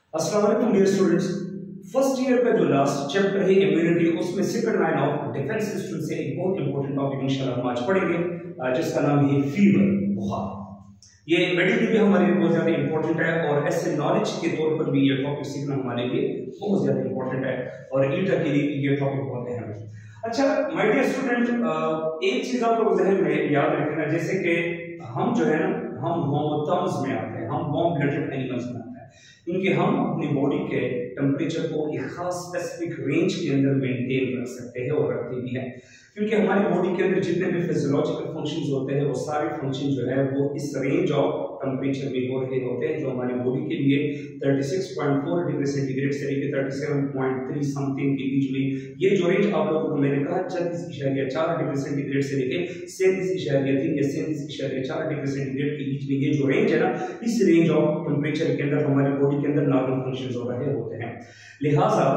अस्सलाम वालेकुम dear students. First year का जो लास्ट चैप्टर है इम्यूनिटी, उसमें second line of defence system से एक बहुत इंपॉर्टेंट टॉपिक इंशाल्लाह हम आज पढ़ेंगे, जिसका नाम है फीवर, बुखार। ये मेडिकली भी हमारे लिए बहुत ज़्यादा इंपॉर्टेंट है और ऐसे नॉलेज के तौर पर भी ये टॉपिक सीखना हमारे लिए बहुत ज़्यादा इंपॉर्टेंट है और ईटा के लिए ये टॉपिक बहुत अहम है। अच्छा माय डियर स्टूडेंट, एक चीज़ आप लोग जहन में याद रखना, जैसे कि हम जो है ना, हम होमोथर्म्स में आते हैं, हम वार्म ब्लडेड एनिमल्स में आते हैं, क्योंकि हम अपनी बॉडी के टेम्परेचर को एक खास स्पेसिफिक रेंज के अंदर मेंटेन रख सकते हैं और रखते भी हैं, क्योंकि हमारी बॉडी के अंदर जितने भी फिजियोलॉजिकल फंक्शंस होते हैं वो सारे फंक्शन जो है वो इस रेंज ऑफ टेम्परेचर में हो रहे होते हैं, जो हमारी बॉडी के लिए 36.4 डिग्री सेंटीग्रेड से लेकर 37.3 समथिंग के बीच में, ये जो रेंज आप लोगों को मैंने कहा 36.4 डिग्री सेंटीग्रेड से लेकर 37.3 या 37.4 डिग्री सेंटीग्रेड के बीच में, ये जो रेंज है ना, इस रेंज ऑफ टेम्परेचर के अंदर हमारी बॉडी के अंदर नॉर्मल फंक्शंस हो रहे होते हैं। लिहाजा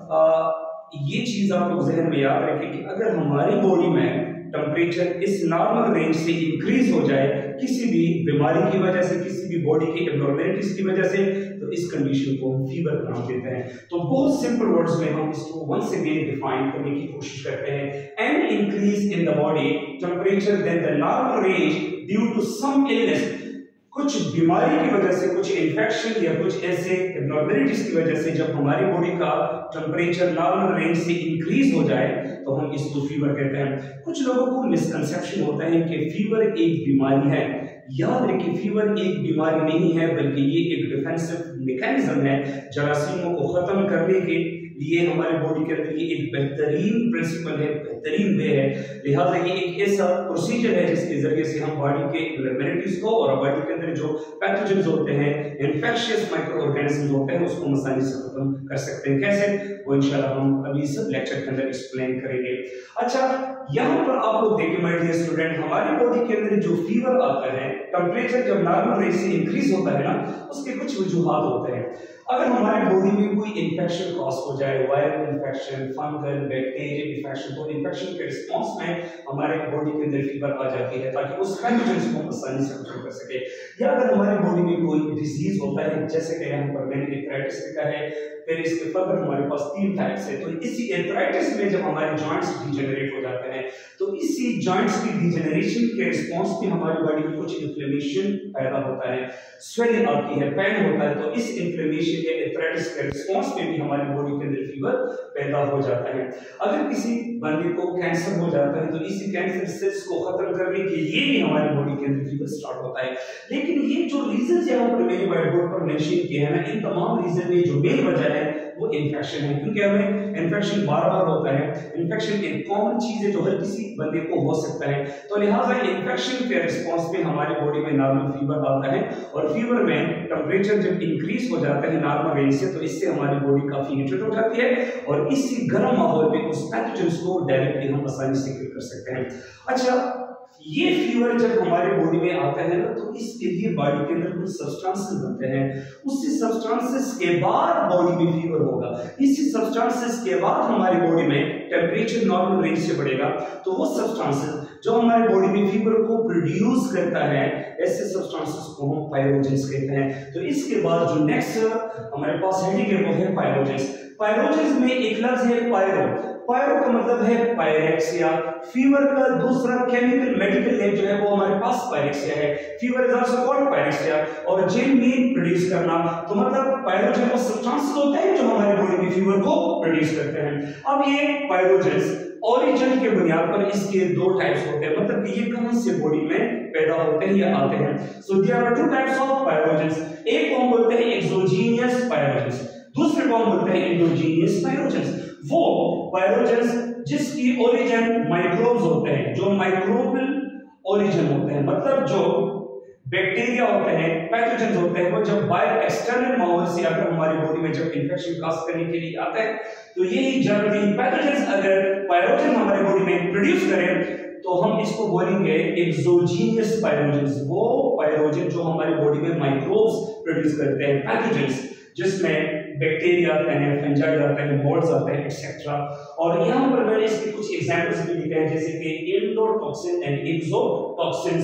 ये चीज आप लोग जहन में याद रखें कि अगर हमारी बॉडी में टेम्परेचर इस नॉर्मल रेंज से इंक्रीज हो जाए किसी भी बीमारी की वजह से, किसी भी बॉडी की एब्नॉर्मलिटीज की वजह से, तो इस कंडीशन को हम फीवर का नाम देते हैं। तो बहुत सिंपल वर्ड्स में हम इसको वंस अगेन डिफाइन करने की कोशिश करते हैं। An increase in the body temperature than the normal range due to some illness, कुछ बीमारी की वजह से, कुछ इन्फेक्शन या कुछ ऐसे एब्नॉर्मलिटीज की वजह से जब हमारी बॉडी का टेम्परेचर नॉर्मल रेंज से इंक्रीज हो जाए तो हम इसको फीवर कहते हैं। कुछ लोगों को मिसकंसेप्शन होता है कि फीवर एक बीमारी है। याद रखिए, फीवर एक बीमारी नहीं है, बल्कि ये एक डिफेंसिव मैकेनिज्म है। जरासीमों को खत्म करने के लिए हमारे बॉडी के अंदर ये एक बेहतरीन प्रिंसिपल है, बेहतरीन वे है। लिहाजा ये एक ऐसा प्रोसीजर है जिसके जरिए से हम बॉडी के एब्नॉर्मलिटीज को और बॉडी के अंदर जो पैथोजेंस होते हैं, इन्फेक्शियस माइक्रो ऑर्गेनिजम्स होते हैं, उसको आसानी से खत्म कर सकते हैं। कैसे, वो इंशाल्लाह हम अभी सब लेक्चर के अंदर एक्सप्लेन करेंगे। अच्छा, यहाँ पर आप लोग देखिए माय डियर स्टूडेंट, हमारी बॉडी के अंदर जो फीवर आता है, टेम्परेचर जब नॉर्मल रेंज से इंक्रीज होता है ना, उसके कुछ वजूहात होते हैं। अगर हमारी बॉडी में कोई इन्फेक्शन क्रॉस हो जाए, viral infection, fungal, bacterial infection, तो इन्फेक्शन के रिस्पॉन्स में हमारे बॉडी के अंदर फीवर आ जाती है, ताकि उस पैथोजेंस को आसानी से कंट्रोल कर सके। या अगर हमारी बॉडी में कोई डिजीज होता है, जैसे कि यहाँ पर मैंने आर्थराइटिस लिखा है, फिर इसके फर्दर हमारे पास 3 टाइप्स है। तो इसी आर्थराइटिस में जब हमारे जॉइंट्स डिजेनरेट हो जाते हैं, तो इसी जॉइंट्स की डिजेनरेशन के रिस्पॉन्स में हमारी बॉडी में कुछ इन्फ्लेमेशन पैदा होता है, स्वेलिंग आती है, पेन होता है। तो इस इन्फ्लेमेशन या आर्थराइटिस के रिस्पॉन्स में भी हमारी बॉडी के अंदर फीवर पैदा हो जाता है। अगर किसी बंदे को कैंसर हो जाता है, तो इसी कैंसर सेल्स को खत्म करने के लिए भी हमारी बॉडी के अंदर फीवर स्टार्ट होता है। लेकिन ये जो रीजन यहाँ पर मैंने व्हाइट बोर्ड पर मेंशन किए हैं ना, इन तमाम रीजन में जो मेन वजह है वो इन्फेक्शन है, क्योंकि हमें इन्फेक्शन बार-बार होता है। इन्फेक्शन एक कॉमन चीज है जो हर किसी बंदे को हो सकता है। तो लिहाजा इन्फेक्शन के रिस्पॉन्स में हमारी बॉडी में नॉर्मल फीवर आता है, और फीवर में टेम्परेचर जब इंक्रीज हो जाता है नॉर्मल रेंज से, तो इससे हमारी बॉडी काफी हीटेड हो जाती है और इसी गर्म माहौल में उस पैथोजेंस को डायरेक्टली हम आसानी से किल कर सकते हैं। अच्छा, ये फीवर जब हमारे बॉडी में आता है ना, तो इसके लिए बॉडी के अंदर कुछ सब्सटेंसेस बनते हैं। उसी सब्सटेंसेस के बाद बॉडी में फीवर होगा, इसी सब्सटेंसेस के बाद हमारी बॉडी में टेम्परेचर नॉर्मल रेंज से बढ़ेगा। तो वो सब्सटेंसेस जो हमारे बॉडी में फीवर को प्रोड्यूस करता है, ऐसे सब्सटेंसेस को हम पायरोजेंस कहते हैं। तो इसके बाद जो नेक्स्ट हमारे पास हेडिंग है वो है पायरोजेंस। पायरोजेंस में एक लफ्ज है पायरो। पायरो का मतलब है पायरेक्सिया। फीवर का दूसरा केमिकल मेडिकल नेम जो है वो हमारे पास पायरेक्सिया है। Fever is also called pyrexia. और जेन मीन प्रोड्यूस करना, तो मतलब पायरोजेन वो सब्सटेंसेस होते हैं जो हमारे बॉडी में फीवर को प्रोड्यूस करते हैं। अब ये पायरोजेंस ओरिजिन के बुनियाद पर इसके 2 टाइप्स होते हैं, मतलब ये कहां से बॉडी में पैदा होते हैं या आते हैं। So there are 2 types of pyrogens. एक को हम बोलते हैं एक्सोजीनियस पायरोजेंस, दूसरे को हम बोलते हैं एंडोजीनियस पायरोजेंस। वो पायरोजेंस जिसकी ओरिजिन माइक्रोब्स होते हैं, जो माइक्रोबियल ओरिजिन होते हैं, मतलब जो बैक्टीरिया होते हैं, पैथोजेंस होते हैं, वो जब बाहर एक्सटर्नल माहौल से अगर हमारी बॉडी में जब इंफेक्शन काज करने के लिए आते हैं, तो यही जनरली पैथोजेंस अगर पायरोजेन हमारी बॉडी में प्रोड्यूस करें तो हम इसको बोलेंगे एक्सोजीनियस पायरोजेंस। वो पायरोजेन जो हमारी बॉडी में माइक्रोब्स प्रोड्यूस करते हैं, पैथोजेंस, जिसमें बैक्टीरिया आते हैं, फंजाई आते हैं, मोल्ड्स आते हैं, एक्सेट्रा। और यहाँ पर मैंने इसके कुछ एग्जांपल्स भी लिखे हैं, जैसे कि endotoxin and exotoxins.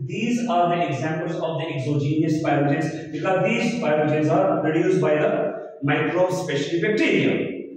These are the examples of the exogenous pyrogens because these pyrogens are produced by the microbes, especially bacteria.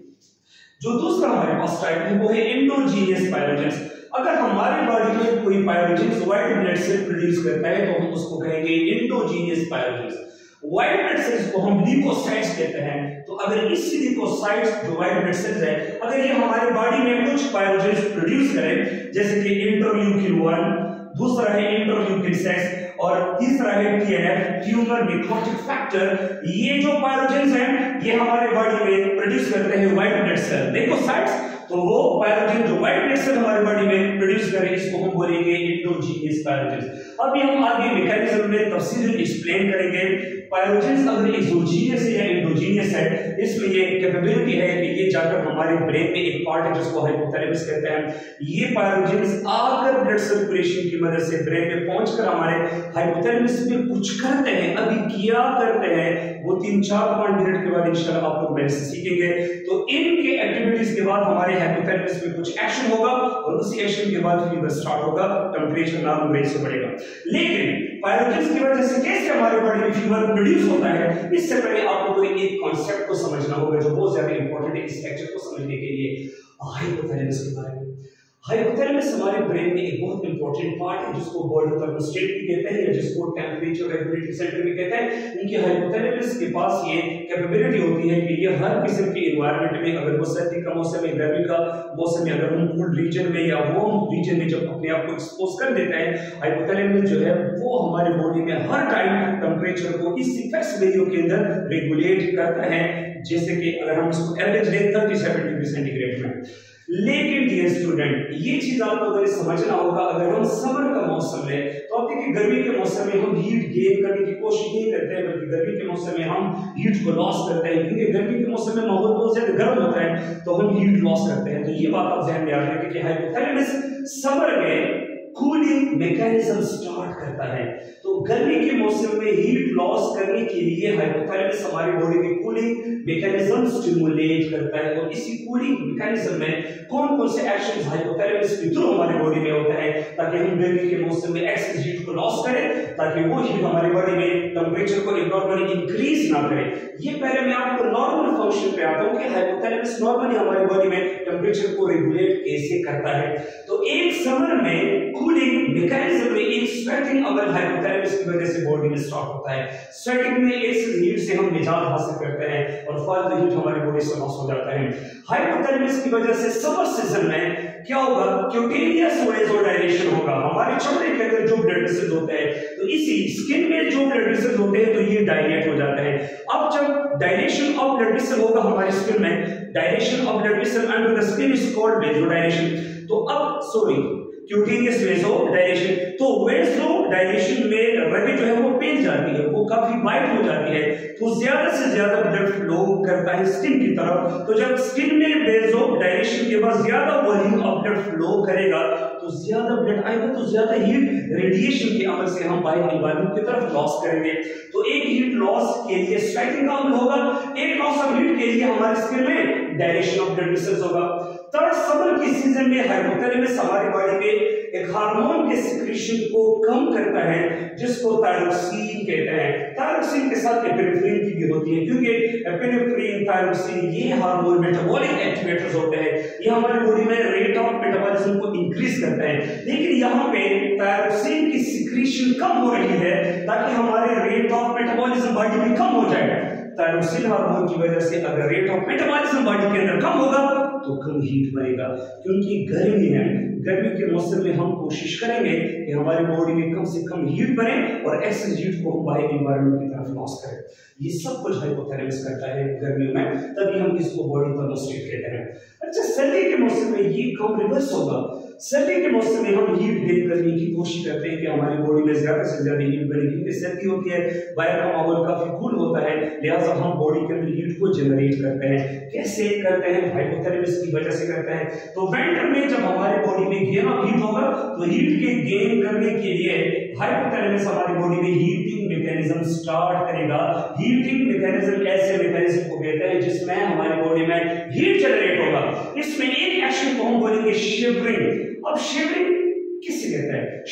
जो दूसरा हमारे पास टाइप है वो है एंडोजीनियस पायरोजेंस। अगर हमारे बॉडी में कोई pyrogens white blood cell produce करता है तो हम उसको कहेंगे endogenous pyrogens. White blood cells को हम ल्यूकोसाइट्स कहते हैं। तो अगर इस ल्यूकोसाइट्स जो व्हाइट ब्लड सेल्स है अगर ये हमारे बॉडी में कुछ पायरोजेंस प्रोड्यूस करें जैसे कि इंटरल्यूकिन 1, दूसरा है इंटरल्यूकिन 6 और तीसरा है TNF ट्यूमर निक्रोटिक फैक्टर, ये जो पायरोजेंस हैं ये हमारे बॉडी में प्रोड्यूस करते हैं व्हाइट ब्लड सेल ल्यूकोसाइट्स। तो वो पायरोजेन जो व्हाइट ब्लड सेल हमारे बॉडी में प्रोड्यूस करें इसको हम बोलेंगे एंडोजीनियस पायरोजेंस। अभी हम आगे मैकेनिज्म में तफसील एक्सप्लेन करेंगे। पायरोजेंस अगर एक्सोजीनियस है या एंडोजीनियस है इसमें ये कैपेबिलिटी है कि ये जाकर हमारे ब्रेन में एक पार्ट है जिसको हाइपोथैलेमस कहते हैं, ये पायरोजेंस आकर ब्लड सर्कुलेशन की मदद से ब्रेन में पहुंचकर हमारे हाइपोथैलेमस में कुछ करते हैं। अभी क्या करते हैं वो 3-4-5 मिनट के बाद इंशाल्लाह आप लोग मेरे से सीखेंगे। तो इनके एक्टिविटीज के बाद हमारे हाइपोथैलेमस में कुछ एक्शन होगा और उसी एक्शन के बाद फीवर स्टार्ट होगा, टेंपरेचर नॉर्मल रेंज से बढ़ेगा। लेकिन पायरोजेंस की वजह से कैसे हमारे बॉडी में फीवर प्रोड्यूस होता है इससे पहले आप लोगों को एक कॉन्सेप्ट को समझना होगा जो बहुत ज्यादा इंपॉर्टेंट है इस लेक्चर को समझने के लिए, हाइपोथैलेमस के बारे में। हाइपोथैलेमस हमारे ब्रेन में एक बहुत इंपॉर्टेंट पार्ट है जिसको बॉडी थर्मोस्टेट भी कहते हैं या जिसको टेंपरेचर रेगुलेटरी सेंटर भी कहते हैं। इनके हाइपोथैलेमस के पास ये कैपेबिलिटी होती है कि ये हर किस्म के एनवायरनमेंट में अगर वो सर्दी का मौसम है, गर्मी का मौसम है, अगर हम कूल रीजन में या वार्म रीजन में जब अपने आप को एक्सपोज कर देते हैं हाइपोथैलेमस जो है वो हमारे बॉडी में हर टाइम टेंपरेचर को इस फिक्स वैल्यू के अंदर रेगुलेट करता है। जैसे कि अगर हम इसको एवरेज लें 37 डिग्री सेंटीग्रेड में। लेकिन डियर स्टूडेंट ये चीज आपको अगर समझना होगा, अगर हम समर का मौसम है तो आप देखिए गर्मी के मौसम में हम हीट गेन करने की कोशिश नहीं करते हैं बल्कि गर्मी के मौसम में हम हीट को लॉस करते हैं क्योंकि गर्मी के मौसम में माहौल बहुत ज्यादा गर्म होता है तो हम हीट लॉस करते हैं। तो ये बात आप ध्यान में याद रखें कि हाइपोथैलेमस समर में कूलिंग मैकेनिज्म स्टार्ट करता है। तो गर्मी के मौसम में हीट लॉस करने के लिए हाइपोथैलेमस हमारी बॉडी में कूलिंग मैकेनिज्म स्टिमुलेट करता है और इसी कूलिंग मैकेनिज्म में कौन कौन से एक्शंस हाइपोथैलेमस के थ्रू हमारी बॉडी में होता है ताकि हम गर्मी के मौसम में एक्सेस हीट को लॉस करें ताकि वो हीट हमारी बॉडी में टेंपरेचर को एब्नॉर्मली इंक्रीज ना करे। ये पहले मैं आपको नॉर्मल फंक्शन पे आता हूं कि हाइपोथैलेमस नॉर्मली हमारी बॉडी में टेंपरेचर को रेगुलेट कैसे करता है। तो एक समर में कूलिंग मैकेनिज्म में एक स्वेटिंग अगर हाइपोथैलेमस की वजह से बॉडी में स्टार्ट होता है। स्वेटिंग में एक्सेस हीट से हम निजात हासिल करते हैं और फालतू हीट हमारी बॉडी से लॉस हो जाता है। हाइपोथैलेमस की वजह से समर सीजन में क्या होगा, क्यूटेनियस वेसोडाइलेशन होगा। हमारे चमड़े के अंदर जो ब्लड वेसल्स होते हैं तो इसी स्किन में जो ब्लड वेसल्स होते हैं तो ये डायलेट हो जाते हैं। अब जब डायलेशन ऑफ ब्लड वेसल होगा हमारे स्किन में, dilation of blood vessel under the skin is called vasodilation. तो अब क्यूटेनियस वेसोडाइलेशन, तो वेसोडाइलेशन में रग जो है वो पेल जाती है, वो काफी वाइड हो जाती है तो ज्यादा से ज्यादा ब्लड फ्लो करता है स्किन की तरफ। तो जब स्किन में वेसोडाइलेशन के बाद ज्यादा वॉल्यूम ऑफ ब्लड फ्लो करेगा तो ज्यादा ब्लड आएगा तो ज्यादा हीट रेडिएशन के अमल से हम बाहर एनवायरनमेंट की तरफ लॉस करेंगे। तो एक हीट लॉस के लिए स्वेटिंग का अमल होगा, एक लॉस ऑफ हीट के लिए हमारे स्किन में डायलेशन ऑफ ब्लड वेसल्स होगा। थर्ड समर की सीजन में हाइपोथैलेमस हमारी बॉडी में एक हार्मोन के सिक्रीशन को कम करता है जिसको थायरोक्सिन कहते हैं। थायरोक्सिन के साथ एपिनेफ्रिन की भी होती है क्योंकि एपिनेफ्रिन थायरोक्सिन ये हार्मोन मेटाबॉलिक एक्टिवेटर्स होते हैं, ये हमारी बॉडी में रेट ऑफ मेटाबॉलिज्म को इंक्रीज करते हैं। लेकिन यहाँ पे थायरोक्सिन की सिक्रीशन कम हो रही है ताकि हमारे रेट ऑफ मेटाबॉलिज्म बॉडी में कम हो जाए। थायरोक्सिन हार्मोन की वजह से अगर रेट ऑफ मेटाबॉलिज्म बॉडी के अंदर कम होगा तो कम हीट बनेगा क्योंकि गर्मी है। गर्मी के मौसम में हम कोशिश करेंगे कि हमारी बॉडी में कम से कम हीट बने और एक्सेस हीट को हम बाहर एनवायरनमेंट की तरफ लॉस करें। ये सब कुछ हाइपोथैलेमस करता है गर्मियों में, तभी हम इसको बॉडी थर्मोस्टेट कहते हैं। अच्छा, सर्दी के मौसम में ये काम रिवर्स होगा। सर्दी के मौसम में हम हीट गेन करने की कोशिश करते हैं कि हमारी बॉडी में ज्यादा से ज्यादा हीट बने क्योंकि सर्दी होती है, बाहर का माहौल काफी कूल होता है, लिहाजा हम बॉडी के अंदर हीट को जनरेट करते हैं। कैसे करते हैं? हाइपोथैलेमस की वजह से करते हैं। तो विंटर में जब हमारे बॉडी में गेन ऑफ हीट होगा तो हीट के गेन करने के लिए हाइपोथैलेमस हमारी बॉडी में हीटिंग मैकेनिज्म स्टार्ट करेगा। हीटिंग मैकेनिज्म ऐसे मैकेनिज्म को कहते हैं जिसमें हमारी बॉडी में हीट जनरेट होगा। इसमें एक एक्शन को हम बोलेंगे शिवरिंग। अब शिवरिंग किसे कहते हैं? शिवरिंग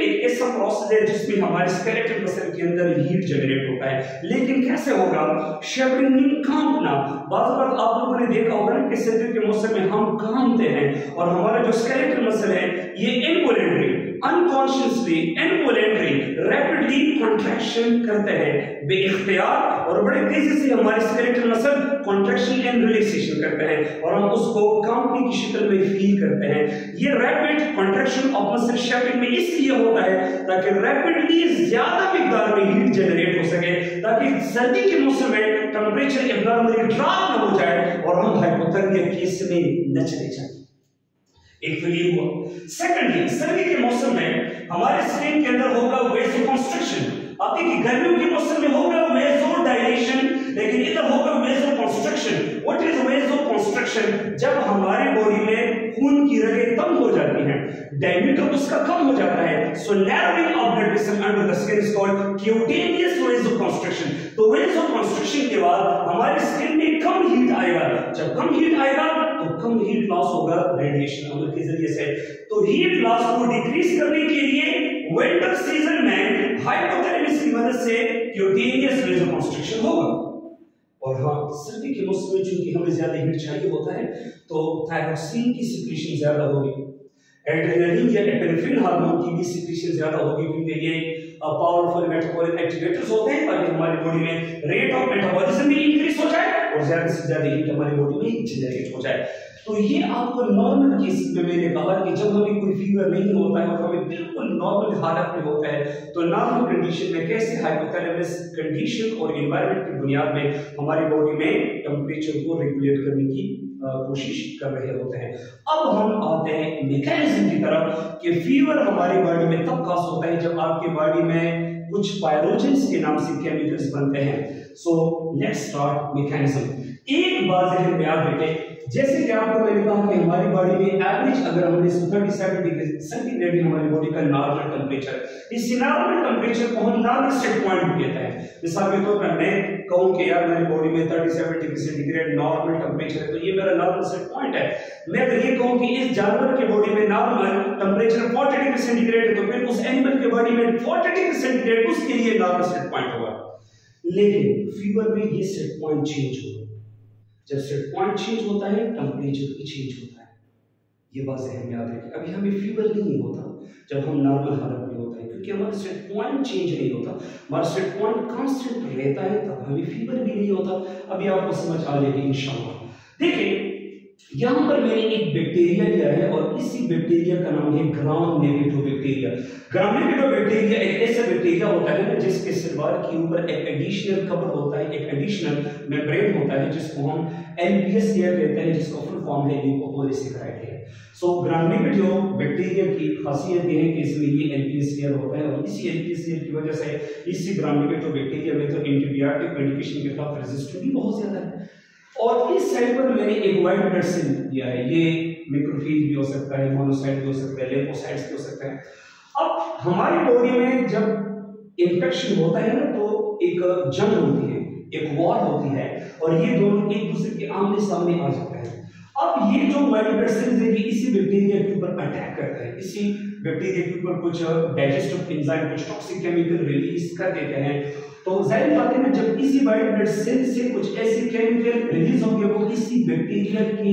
एक ऐसा प्रोसेस है जिसमें हमारे स्केलेटल मसल के अंदर हीट जनरेट होता है, लेकिन कैसे होगा? शेवरिंग मीन कांपना। बार बार आप लोगों ने देखा होगा ना कि सर्दी के मौसम में हम कांपते हैं और हमारा जो स्केलेटल मसल है ये involuntary, unconsciously, involuntary rapidly contraction करते हैं बेइख्तियार, और बड़े तेजी से हमारे skeletal muscle contraction and relaxation करते हैं और हम उसको कांपने की शक्ल में फील करते हैं। ये rapid contraction of muscle shivering में इसलिए होता है ताकि रैपिडली ज्यादा मिकदार में हीट जनरेट हो सके, ताकि सर्दी के मौसम में टेंपरेचर एब्नॉर्मली ड्रॉप न हो जाए और हम हाइपोथर्मिया केस में न चले जाए। एक तो ये हुआ। सेकंडली, सर्दी के मौसम में हमारे स्किन के अंदर होगा वेसोकंस्ट्रिक्शन। अब देखिए गर्मियों के मौसम में होगा वेसोडाइलेशन, लेकिन इधर होगा वेसोकंस्ट्रिक्शन। What is vasoconstriction? जब हमारे बॉडी में खून की रगें कम हो जाती हैं, डायमीटर उसका कम हो जाता है, so narrowing of blood vessel under the skin is called cutaneous vasoconstriction. तो वेसोकंस्ट्रिक्शन के बाद हमारी स्किन में कम हीट आएगा, जब कम हीट आएगा तो कम हीट लॉस होगा रेडिएशन के जरिए से। तो हीट लॉस को डिक्रीज करने के लिए विंटर सीजन में हाइपोथैलेमस की मदद से क्यूटेनियस वेसोकंस्ट्रिक्शन होगा। और हाँ, सर्दी के मौसम में चूंकि हमें ज्यादा हीट चाहिए होता है तो थायरोक्सिन की सिक्रीशन ज्यादा होगी, एड्रेनलिन या एपिनेफ्रिन हार्मोन की भी सिक्रीशन ज्यादा होगी, क्योंकि ये पावरफुल मेटाबॉलिक एक्टिवेटर्स होते हैं ताकि हमारी बॉडी में रेट ऑफ मेटाबॉलिज्म भी इंक्रीज हो जाए और ज्यादा से ज्यादा हीट हमारी बॉडी में जनरेट हो जाए। तो ये आपको नॉर्मल केस में मैंने कहा कि जब हमें कोई फीवर नहीं होता है और हमें बिल्कुल नॉर्मल हालत में होता है तो नॉर्मल कंडीशन में कैसे हाइपोथैलेमस कंडीशन और एनवायरनमेंट की बुनियाद में हमारी बॉडी में टेम्परेचर को रेगुलेट करने की कोशिश कर रहे होते हैं। अब हम आते हैं मैकेनिज्म की तरफ कि फीवर हमारी बॉडी में तब काज होता है जब आपकी बॉडी में कुछ पायरोजेंस के नाम से केमिकल्स बनते हैं। So let's start mechanism. एक बात ध्यान में याद रखें, जैसे कि आपको मैंने कहा कि हमारी बॉडी में एवरेज अगर हमने 37 डिग्री सेंटीग्रेड हमारी बॉडी का नॉर्मल टेंपरेचर, इस नॉर्मल टेंपरेचर को हम नॉर्मल सेट पॉइंट कहते हैं। मिसाल के तौर पर मैं कहूं कि यार मेरी बॉडी में 37 डिग्री सेंटीग्रेड नॉर्मल टेंपरेचर है तो ये मेरा नॉर्मल सेट पॉइंट है। मैं अगर ये कहूं कि इस जानवर के बॉडी में नॉर्मल टेंपरेचर 40 डिग्री सेंटीग्रेड है तो फिर उस एनिमल के बॉडी में 40 डिग्री सेंटीग्रेड उसके लिए नॉर्मल सेट पॉइंट होगा। लेकिन फीवर में ये सेट पॉइंट चेंज होगा। जब सेट पॉइंट चेंज होता है टेंपरेचर भी चेंज होता है। ये बात ध्यान में याद रखें। अभी हमें फीवर नहीं होता जब हम नॉर्मल हालत में होता है, क्योंकि हमारा सेट पॉइंट चेंज नहीं होता, हमारा सेट पॉइंट कांस्टेंट रहता है, तब हमें फीवर भी नहीं होता। अभी आपको समझ आ जाएगी इंशाअल्लाह। देखिए यहां पर मैंने एक बैक्टीरिया लिया है और इसी बैक्टीरिया का नाम है gram negative bacteria. Gram negative bacteria एक ऐसा बैक्टीरिया होता है ना जिसके सलवार के ऊपर एक एडिशनल कवर होता है, एक एडिशनल मेम्ब्रेन होता है जिसको हम एलपीएस लेयर कहते हैं, जिसका फुल फॉर्म है ल्यूकोपोलिसैकेराइड है। सो ग्राम नेगेटिव बैक्टीरिया की खासियत ये है कि इसमें ये एलपीएस लेयर होता है और इसी एलपीएस लेयर की वजह से इसी ग्राम नेगेटिव बैक्टीरिया में तो एंटीबायोटिक मेडिकेशन के खिलाफ रेजिस्टेंस भी बहुत ज्यादा है। और इस साइड पर मैंने एक व्हाइट ब्लड सेल दिया है, ये मैक्रोफेज भी हो सकता है, मोनोसाइट भी हो सकता है, लिम्फोसाइट्स भी हो सकता है। अब हमारी बॉडी में जब इन्फेक्शन होता है ना तो एक जंग होती है, एक वॉर होती है और ये दोनों एक दूसरे के आमने सामने आ जाते हैं। अब ये जो व्हाइट ब्लड सेल्स है ये इसी बैक्टीरिया के ऊपर अटैक करता है, इसी बैक्टीरिया के ऊपर कुछ डाइजेस्टिव एंजाइम, कुछ टॉक्सिक केमिकल रिलीज कर देते हैं। तो जाहिर बात है ना जब इसी व्हाइट ब्लड सेल से कुछ ऐसे केमिकल रिलीज होंगे वो इसी बैक्टीरिया की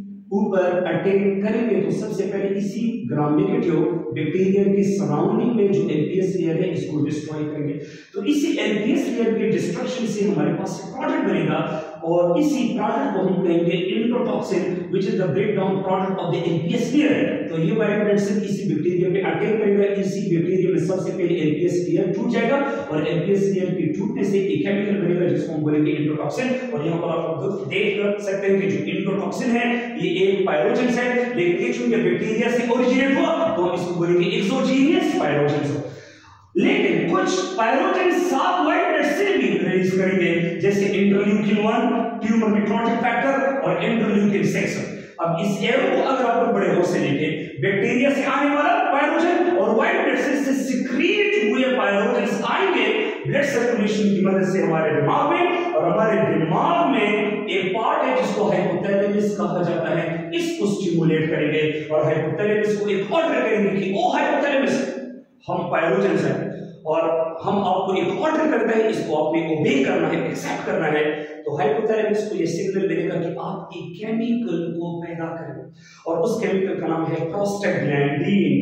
ऊपर अटैक करेंगे तो सबसे पहले इसी ग्राम नेगेटिव बैक्टीरिया के सराउंडिंग में जो एलपीएस लेयर है इसको डिस्ट्रॉय करेंगे। तो इसी एलपीएस लेयर के डिस्ट्रक्शन से हमारे पास एक प्रोडक्ट बनेगा और इसी प्रोडक्ट को हम कहेंगे endotoxin which is the break down product of the LPS layer. तो ये व्हाइट ब्लड सेल इसी बैक्टीरिया पे अटैक करेगा, इसी बैक्टीरिया में सबसे पहले एलपीएस लेयर टूट जाएगा और एलपीएस लेयर के टूटने से एक केमिकल बनेगा जिसको हम बोलेंगे इंट्रोटॉक्सिन। और यहां पर आप लोग देख सकते हैं कि जो इंट्रोटॉक्सिन है ये एक पायरोजेंस है, लेकिन ये चूंकि बैक्टीरिया से ओरिजिनेट हुआ तो हम इसको बोलेंगे एक्सोजीनियस पायरोजेंस। लेकिन कुछ पायरोजेन साथ व्हाइट ब्लड सेल भी रिलीज करेंगे जैसे इंटरल्यूकिन 1, ट्यूमर नेक्रोटिक फैक्टर और इंटरल्यूकिन 6। अब इस एरो को अगर आप बड़े होश से देखें, बैक्टीरिया से आने वाला पायरोजेन और व्हाइट ब्लड सेल से सिक्रीट हुए पायरोजेंस आएंगे ब्लड सर्कुलेशन की मदद से हमारे दिमाग में, और हमारे दिमाग में एक पार्ट है जिसको हाइपोथैलेमस कहा जाता है, इसको स्टिमुलेट करेंगे और हाइपोथैलेमस को एक ऑर्डर करेंगे कि ओ हाइपोथैलेमस हम पायरोजेंस हैं और हम आपको एक ऑर्डर करते हैं, इसको आपने ओबे करना है, एक्सेप्ट करना है, तो हाइपोथैलेमस को ये सिग्नल मिलेगा कि आप एक केमिकल को पैदा करें और उस केमिकल का नाम है प्रोस्टाग्लैंडिन।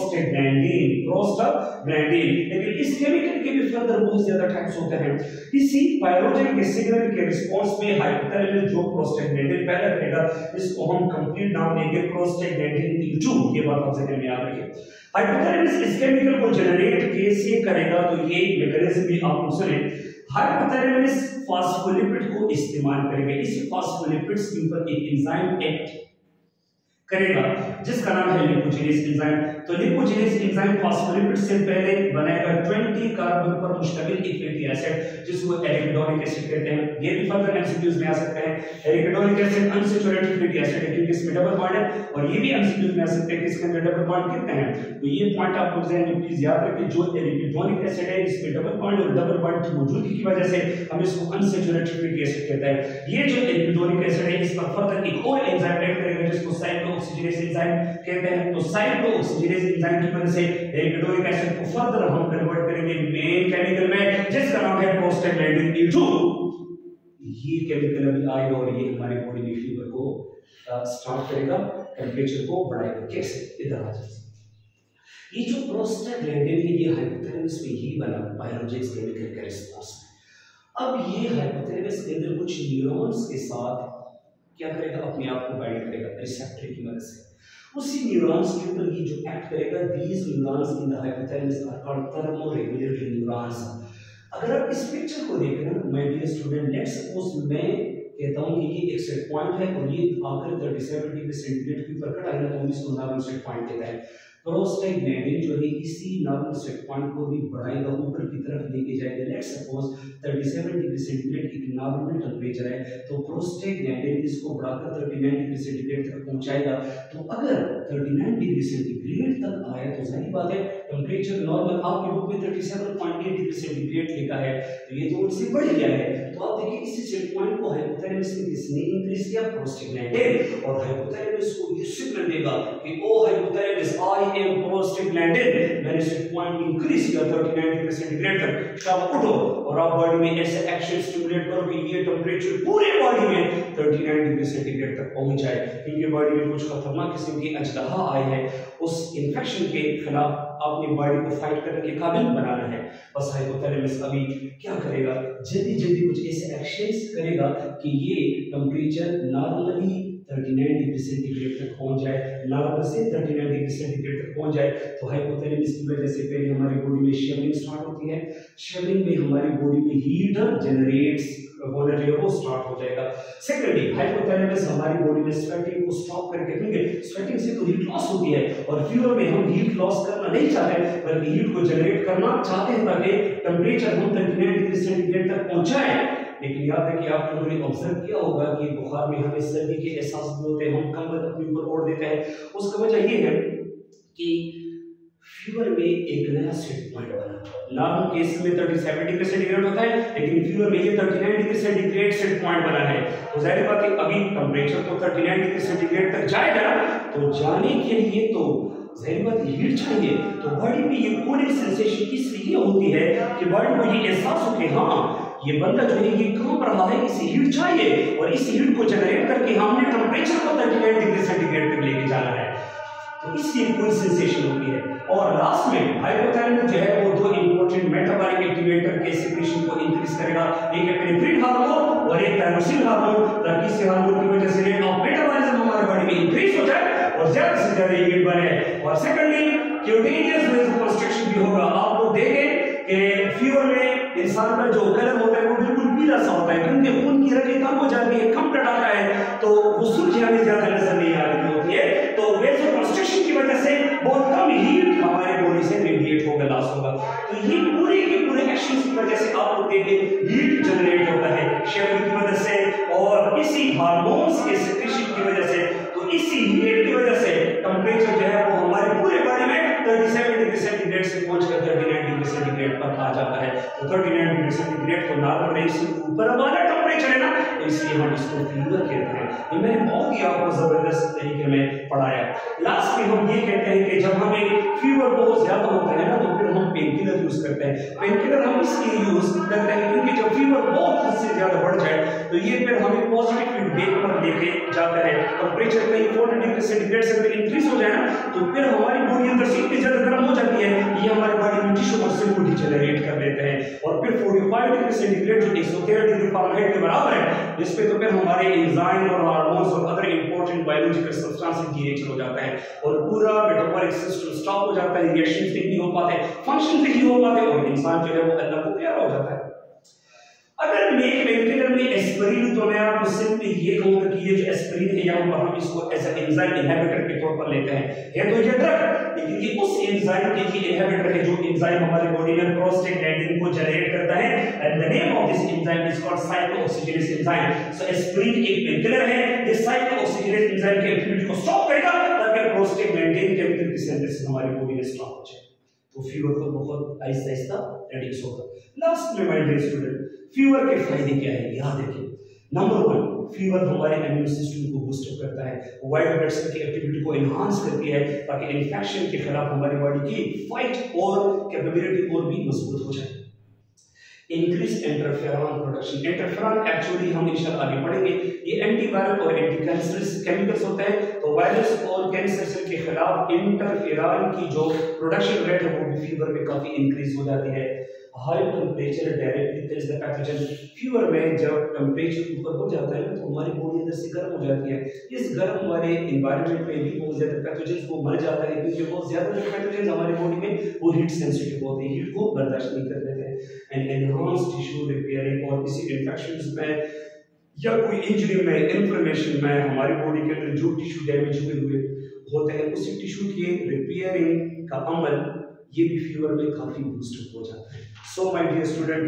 लेकिन इस केमिकल के भी फर्दर बहुत ज्यादा टाइप्स होते हैं। इसी पायरोजन के सिग्नल के रिस्पांस में हाइपोथैलेमस जो प्रोस्टाग्लैंडिन पैदा करेगा, इसको हम कंप्लीट नाम देंगे प्रोस्टाग्लैंडिन E2। ये बात आप ज़हन में याद रखिए। हाइपोथैलेमस इस केमिकल को जनरेट कैसे करेगा, तो ये मैकेनिज्म भी आप सुने। हाइपोथैलेमस फॉस्फोलिपिड को इस्तेमाल करेंगे, इस फॉस्फोलिपिड्स के ऊपर एक एंजाइम एक्ट करेगा जिसका नाम है लिपोजिनेज एंजाइम। तो लिपोजिनेज एंजाइम फॉस्फोलिपिड से पहले बनाएगा 20 कार्बन पर मुश्तमिल एक फैटी एसिड जिसको एरिकिडोनिक एसिड कहते हैं। ये भी फर्दर एमसीक्यूज में आ सकते हैं। Arachidonic acid unsaturated fatty acid है क्योंकि इसमें डबल बॉन्ड है, और ये भी एमसीक्यूज में आ सकते हैं कि इसके अंदर डबल बॉन्ड कितने हैं। तो ये पॉइंट आप लोग ज़हन में प्लीज याद रखिए, जो एरिकिडोनिक एसिड है इसमें डबल बॉन्ड और डबल बॉन्ड की मौजूदगी की वजह से हम इसको अनसैचुरेटेड फैटी एसिड कहते हैं। ये जो एरिकिडोनिक एसिड है इस पर फर्दर एक और एंजाइम ऐड करेगा जिसको साइक्लोऑक्सीजिनेज एंजाइम कहते हैं। तो साइक्लोऑक्सीजिनेज एंजाइम की वजह से एरिकिडोनिक एसिड को फर्दर हम कन्वर्ट करेंगे मेन केमिकल में जिसका नाम है प्रोस्टाग्लैंडिन E2। ये केमिकल अभी आएगा और ये हमारे बॉडी में फीवर को स्टार्ट करेगा, टेंपरेचर को बढ़ाएगा। कैसे? इधर आ जाइए। ये जो प्रोस्टाग्लैंडिन है ये हाइपोथैलेमस में ही बना बायोलॉजिक्स केमिकल के रिस्पांस में। अब ये हाइपोथैलेमस के अंदर कुछ न्यूरॉन्स के साथ क्या करेगा, अपने आप को बाइंड करेगा रिसेप्टर की मदद से। उसी न्यूरॉन्स के ऊपर ये जो एक्ट करेगा, these neurons in the hypothalamus are called thermoregulatory neurons. अगर आप इस पिक्चर को देखें ना my dear student, let's suppose मैं कहता हूं कि ये एक सेट पॉइंट है और ये आकर 37 डिग्री सेंटीग्रेड के ऊपर कट आएगा तो हम इसको नॉर्मल सेट पॉइंट कहते हैं। प्रोस्टाग्लैंडिन जो है इसी नॉर्मल सेट पॉइंट को भी बढ़ाएगा, ऊपर की तरफ लेके जाएगा। लेट्स सपोज 37 डिग्री सेंटीग्रेड एक नॉर्मल टेंपरेचर है, तो प्रोस्टाग्लैंडिन इसको बढ़ाकर 39 डिग्री सेंटीग्रेड तक पहुंचाएगा। तो अगर 39 डिग्री सेंटीग्रेड तक आया तो जाहिर बात है टेंपरेचर नॉर्मल आपके बुक में 37.8 डिग्री सेंटीग्रेड लिखा है, तो ये तो उनसे बढ़ गया है। तो आप देखिए इसी सेट पॉइंट को हाइपोथैलेमस में किसने इंक्रीज किया? प्रोस्टाग्लैंडिन। और हाइपोथैलेमस को ये सिग्नल देगा कि O hypothalamus I am prostaglandin, मैंने सेट पॉइंट इंक्रीज किया 39 डिग्री सेंटीग्रेड तक। अब उठो और आप बॉडी में ऐसे एक्शन स्टिमुलेट करो कि ये टेंपरेचर पूरे बॉडी में 39 डिग्री सेंटीग्रेड तक पहुंच जाए, क्योंकि बॉडी में कुछ खतरनाक किस्म की अजदहा आई है। उस इंफेक्शन के खिलाफ अपनी बॉडी को फाइट करने के काबिल बनाना है। बस हाइपोथैलेमस अभी क्या करेगा, जल्दी जल्दी कुछ ऐसे एक्शंस करेगा कि ये टेंपरेचर नॉर्मली 39 डिग्री सेंटीग्रेड तक पहुंच जाए, नॉर्मल से 39 डिग्री सेंटीग्रेड तक पहुंच जाए। तो हाइपोथैलेमस की वजह से पहले हमारी बॉडी में शेवरिंग स्टार्ट होती है, शेवरिंग में हमारी बॉडी में हीट जनरेट्स होना जो है वो स्टार्ट हो जाएगा। सेकेंडली हाइपोथैलेमस हमारी बॉडी में स्वेटिंग को स्टॉप करके, क्योंकि स्वेटिंग से तो हीट लॉस होती है और फीवर में हम हीट लॉस करना नहीं चाहते बल्कि हीट को जनरेट करना चाहते हैं ताकि टेंपरेचर हम 39 डिग्री सेंटीग्रेड तक पहुंचाएं। लेकिन याद है कि आप लोगों ने ऑब्जर्व किया होगा कि बुखार में हमें सर्दी के एहसास भी होते हैं, हम कंबल अपने ऊपर ओढ़ देते हैं। उसका वजह ये है कि फीवर में एक नया सेट पॉइंट बना। नॉर्मल केस में 37 डिग्री सेंटीग्रेड होता है, लेकिन फीवर में ये 39 डिग्री सेंटीग्रेड सेट पॉइंट बना है। तो जाहिर बात है अभी टेंपरेचर तो 39 डिग्री सेंटीग्रेड तक जाएगा, तो जाने के लिए तो जाहिर बात हीट चाहिए। तो बॉडी में ये कूलिंग सेंसेशन इसलिए होती है कि बॉडी को ये एहसास हो कि हाँ ये बंदा जो है ये कांप रहा है, इसे हीट चाहिए, और इस हीट को जनरेट करके हमने टेंपरेचर को 39 डिग्री सेंटीग्रेड तक लेके जाना है। तो इसलिए कोई सेंसेशन होती है। और लास्ट में हाइपोथैलेमस जो है वो दो इंपॉर्टेंट मेटाबॉलिक एक्टिवेटर के सिक्रेशन को इंक्रीज करेगा, एक है पेनिफ्रिन हार्मोन और एक टायरोसिन हार्मोन, ताकि इस हार्मोन की वजह से रेट ऑफ मेटाबॉलिज्म हमारे बॉडी में इंक्रीज हो जाए और ज्यादा से ज्यादा हीट बने। और सेकंडली क्यूटेनियस वेसोकंस्ट्रिक्शन भी होगा। आप लोग देखें कि फीवर में इंसान का जो कलर होता है वो बिल्कुल पीला सा होता है, क्योंकि खून की रगें कम हो जाती है, कम ब्लड आता है, तो वो सुर्खियां ज्यादा नजर नहीं आ रही होती है। तो वेसोकंस्ट्रिक्शन की वजह से बहुत कम हीट हमारे बॉडी से रेडिएट होगा, लॉस होगा। तो ये पूरे के पूरे एक्शन की वजह से आप लोग देखें हीट जनरेट होता है शेवरिंग की वजह से और इसी हार्मोन्स के सिक्रेशन की वजह से। तो इसी हीट की वजह से टेंपरेचर जो है वो हमारे पूरे बॉडी में 37 डिग्री सेंटीग्रेड से पहुंचकर 39 डिग्री सेंटीग्रेड पर आ जाता है। तो 39 डिग्री सेंटीग्रेड को नॉर्मल रेंज से ऊपर वाला टेंपरेचर टेम्परेचर है ना, तो इसलिए हम इसको फीवर कहते हैं। ये मैंने बहुत ही आपको जबरदस्त तरीके में पढ़ाया। लास्ट में हम ये कहते हैं कि जब हमें फीवर बहुत ज्यादा होता है ना, तो फिर हम पेन किलर यूज करते हैं। पेन किलर हम इसलिए यूज करते हैं क्योंकि जब फीवर बहुत हद से ज्यादा बढ़ जाए तो ये फिर हमें पॉजिटिव फीडबैक पर लेके जाता है। टेम्परेचर कहीं 40 डिग्री सेंटीग्रेड से अगर इंक्रीज हो जाए ना, तो फिर हमारी बॉडी अंदर से इतनी ज्यादा गर्म हो जाती है, ये हमारे बॉडी में टिश्यू मसल को डिजेनरेट कर देते हैं। और फिर 45 डिग्री सेंटीग्रेड जो 113 डिग्री फारेनहाइट के बराबर है, इस पे तो फिर हमारे एंजाइम और हार्मोन्स और other important biological substances denature हो जाता है और पूरा मेटाबॉलिक सिस्टम स्टॉप हो जाता है, रिएक्शंस नहीं हो पाते, फंक्शन नहीं हो पाते और इंसान जो है वो अल्लाह को प्यारा हो जाता है। अगर मैं पेनकिलर में एस्पिरिन, तो मैं आपको सिंपली ये कहूंगा कि ये जो एस्पिरिन है यहाँ पर हम इसको एज ए एंजाइम इनहिबिटर के तौर पर लेते हैं। है तो ये ड्रग, लेकिन ये उस एंजाइम के ही इनहिबिटर है जो एंजाइम हमारे बॉडी में प्रोस्टाग्लैंडिन को जनरेट करता है, and the name of this enzyme is called cyclooxygenase enzyme. So aspirin एक पेनकिलर है, ये साइक्लोऑक्सीजिनेज एंजाइम की एक्टिविटी को स्टॉप करेगा ताकि प्रोस्टाग्लैंडिन केमिकल की सिंथेसिस हमारी बॉडी में स्टॉप हो जाए, तो फीवर को बहुत आहिस्ता आहिस्ता रिड्यूस होगा। लास्ट में माय डियर स्टूडेंट, फीवर के फायदे क्या है, याद रखिए। नंबर 1, फीवर हमारे इम्यून सिस्टम को बूस्ट अप करता है, व्हाइट ब्लड सेल की एक्टिविटी को एनहांस करती है ताकि इन्फेक्शन के खिलाफ हमारी बॉडी की फाइट और कैपेबिलिटी और भी मजबूत हो जाए। Increase interferon production. Interferon actually हम इंशाल्लाह आगे पढ़ेंगे, ये एंटीवायरल और एंटी कैंसरस केमिकल्स होते हैं, तो वायरस और कैंसर सेल के खिलाफ इंटरफेरॉन की जो प्रोडक्शन रेट है वो भी फीवर में काफी इंक्रीज हो जाती है। High temperature directly kills the pathogen. Fever में जब टेम्परेचर ऊपर हो जाता है तो हमारी बॉडी अंदर से गर्म हो जाती है, इस गर्म वाले एनवायरनमेंट में भी बहुत ज्यादा पैथोजन को मर जाता है, क्योंकि बहुत ज्यादा जो पैथोजन हमारी बॉडी में वो हीट सेंसिटिव होते हैं, हीट को बर्दाश्त नहीं कर देते हैं। एंड एनहांस टिश्यू रिपेयरिंग, और किसी इन्फेक्शंस में या कोई इंजरी में, इन्फ्लेमेशन में हमारी बॉडी के अंदर जो टिश्यू डैमेज हुए होते हैं उसी टिश्यू के रिपेयरिंग का अमल ये भी फीवर में काफी बूस्ट हो जाता है। सो माय डियर स्टूडेंट,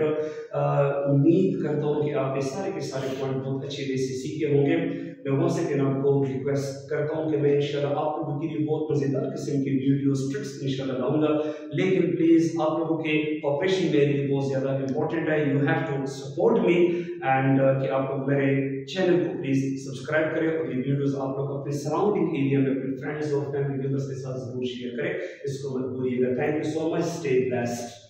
उम्मीद करता हूँ कि आप ये सारे के सारे पॉइंट बहुत अच्छे वे से सीखे होंगे। मैं वहाँ से आपको रिक्वेस्ट करता हूँ कि मैं इंशाल्लाह आप लोगों के लिए बहुत मज़ेदार किस्म की वीडियोस ट्रिक्स इंशाल्लाह लाऊंगा, लेकिन प्लीज़ आप लोगों के ऑपरेशन मेरे लिए बहुत ज़्यादा इंपॉर्टेंट है। You have to support me and कि आप लोग मेरे चैनल को प्लीज़ सब्सक्राइब करें और ये वीडियोस आप लोग अपने सराउंडिंग एरिया में अपने फ्रेंड्स और फैमिली मेम्बर्स के साथ जरूर शेयर करें, इसको मत भूलिएगा। Thank you so much, stay blessed.